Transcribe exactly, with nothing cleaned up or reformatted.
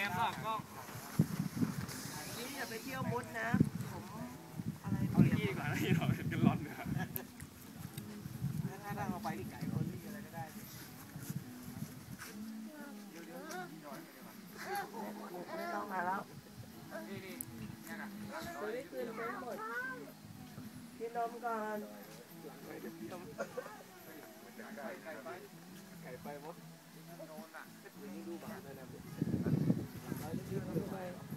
มหรอกก็นี่จะไปเที่ยวมุดนะผมอะไรเอาที่ก่อนนะที่เรากันร้อนเนี่ยถ้าถ้าเราไปที่ไก่คนที่อะไรก็ได้ไม่ต้องมาแล้วนี่นี่นี่นะจะได้คืนไปหมดกินนมก่อนไก่ไก่ไปไก่ไปมดโน่นอ่ะนี่ดูบาทเลยนะเราจะยืนเข้าไป